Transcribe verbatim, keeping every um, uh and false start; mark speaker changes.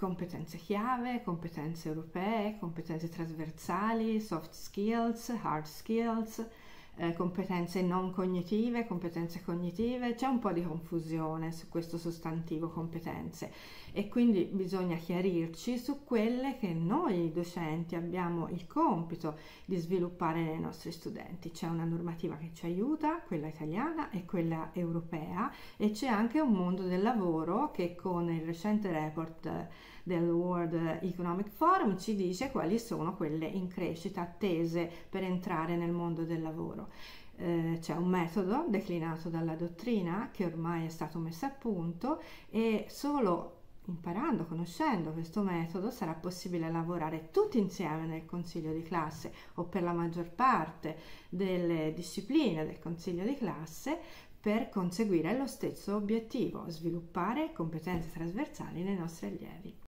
Speaker 1: competenze chiave, competenze europee, competenze trasversali, soft skills, hard skills, eh, competenze non cognitive, competenze cognitive. C'è un po' di confusione su questo sostantivo competenze e quindi bisogna chiarirci su quelle che noi docenti abbiamo il compito di sviluppare nei nostri studenti. C'è una normativa che ci aiuta, quella italiana e quella europea, e c'è anche un mondo del lavoro che con il recente report del World Economic Forum ci dice quali sono quelle in crescita attese per entrare nel mondo del lavoro. Eh, c'è un metodo declinato dalla dottrina che ormai è stato messo a punto, e solo imparando, conoscendo questo metodo sarà possibile lavorare tutti insieme nel consiglio di classe o per la maggior parte delle discipline del consiglio di classe per conseguire lo stesso obiettivo: sviluppare competenze trasversali nei nostri allievi.